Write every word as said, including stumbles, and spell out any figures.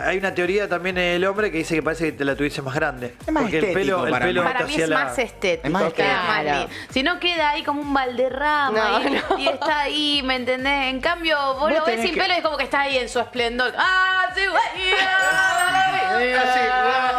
hay una teoría también en el hombre que dice que parece que te la tuviese más grande. Es más porque el estético pelo, el para pelo mí. te Para mí hacía es la- más estético. Es más que estético. Marley. Si no queda ahí como un Valderrama No, y, no. y está ahí, ¿me entendés? En cambio, vos, Vos lo ves tenés sin que- pelo y es como que está ahí en su esplendor. ¡Ah, sí, güey! Así,